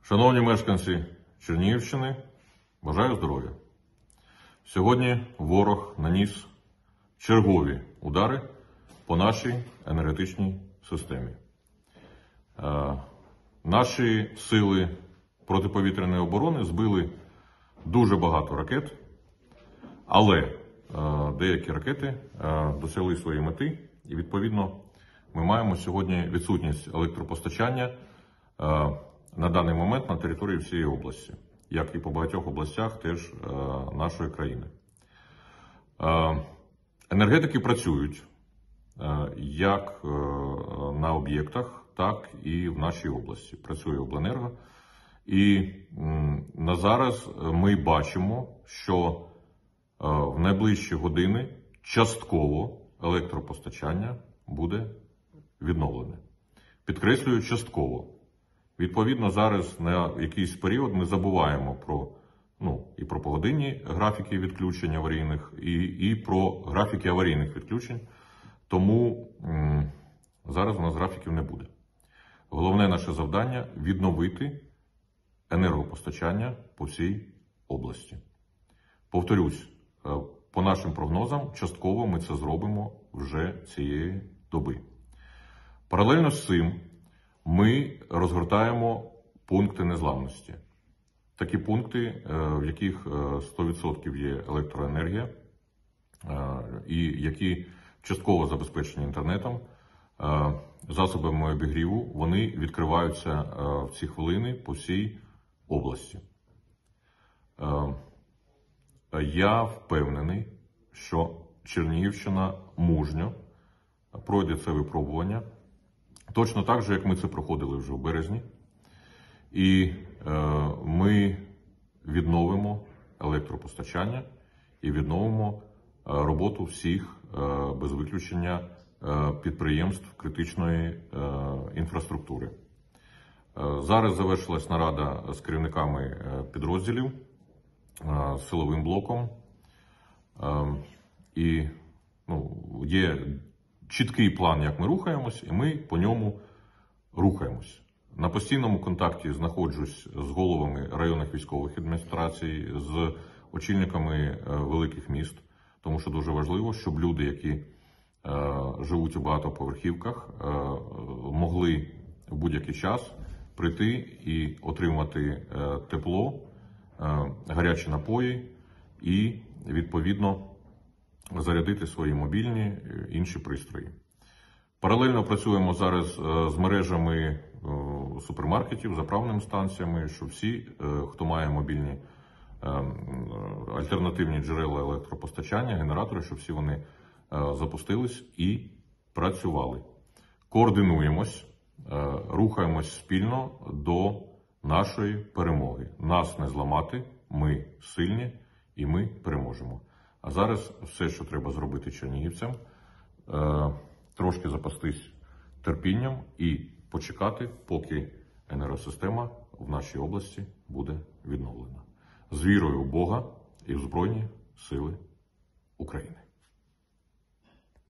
Шановні мешканці Чернігівщини, бажаю здоров'я. Сьогодні ворог наніс чергові удари по нашій енергетичній системі. Наші сили протиповітряної оборони збили дуже багато ракет, але деякі ракети досягли своєї мети, і відповідно ми маємо сьогодні відсутність електропостачання на даний момент на території всієї області, як і по багатьох областях теж нашої країни. Енергетики працюють як на об'єктах, так і в нашій області. Працює обленерго. І на зараз ми бачимо, що в найближчі години частково електропостачання буде відновлене. Підкреслюю, частково. Відповідно, зараз на якийсь період ми забуваємо і про погодинні графіки відключень аварійних, і про графіки аварійних відключень. Тому зараз у нас графіків не буде. Головне наше завдання – відновити енергопостачання по всій області. Повторюсь, по нашим прогнозам, частково ми це зробимо вже цієї доби. Паралельно з цим ми розгортаємо пункти незламності. Такі пункти, в яких 100% є електроенергія, і які частково забезпечені інтернетом, засобами обігріву, вони відкриваються в ці хвилини по всій області. Я впевнений, що Чернігівщина мужньо пройде це випробування, точно так же, як ми це проходили вже в березні. І ми відновимо електропостачання і відновимо роботу всіх, без виключення, підприємств критичної інфраструктури. Зараз завершилась нарада з керівниками підрозділів, з силовим блоком. І є чіткий план, як ми рухаємось, і ми по ньому рухаємось. На постійному контакті знаходжусь з головами районних військових адміністрацій, з очільниками великих міст, тому що дуже важливо, щоб люди, які живуть у багатоповерхівках, могли в будь-який час прийти і отримати тепло, гарячі напої і, відповідно, зарядити свої мобільні інші пристрої. Паралельно працюємо зараз з мережами супермаркетів, заправними станціями, щоб всі, хто має мобільні альтернативні джерела електропостачання, генератори, щоб всі вони запустились і працювали. Координуємось, рухаємось спільно до нашої перемоги. Нас не зламати, ми сильні і ми переможемо. А зараз все, що треба зробити чернігівцям, трошки запастись терпінням і почекати, поки енергосистема в нашій області буде відновлена. З вірою в Бога і в Збройні Сили України.